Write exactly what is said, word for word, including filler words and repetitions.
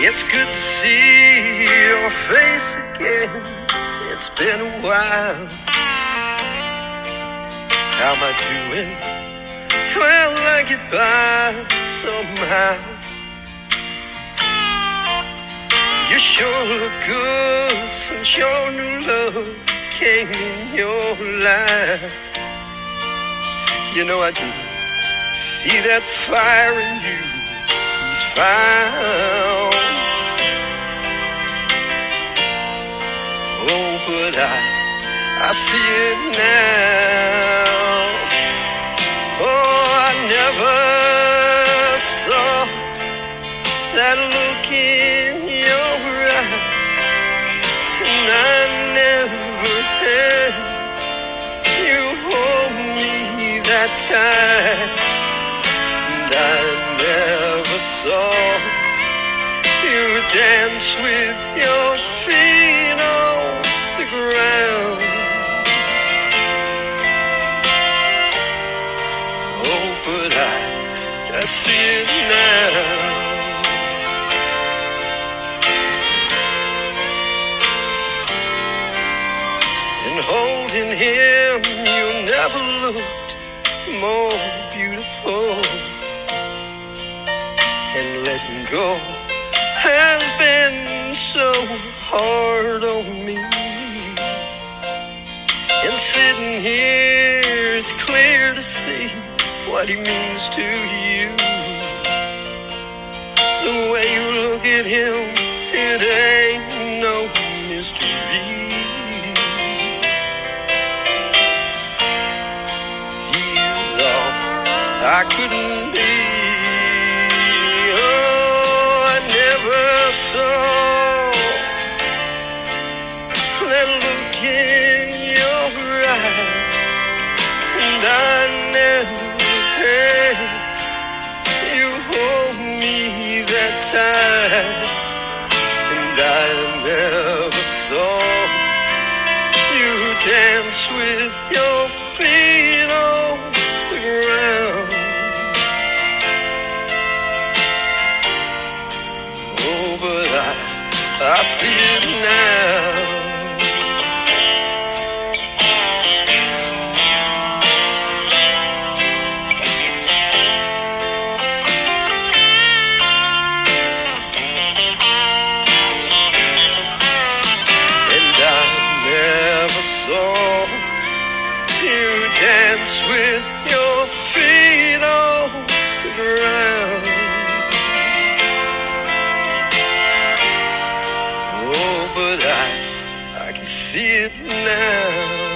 It's good to see your face again. It's been a while. How am I doing? Well, I get by somehow. You sure look good since your new love came in your life. You know I didn't see that fire in you. He's found. Oh, but I, I see it now. Oh, I never saw that look in your eyes, and I never had you hold me that tight, and I never saw you dance with your feet on the ground. Oh, but I, I see it now. And holding him, you never looked more beautiful. And letting go has been so hard on me. And sitting here, it's clear to see what he means to you. The way you look at him, it ain't no mystery. He's all I couldn't be. Oh, I never saw that look in your eyes, and I never had you hold me that tight, and I never saw you dance with your feet on the ground. Oh, but I, I see it now. Dance with your feet on the ground. Oh, but I, I can see it now.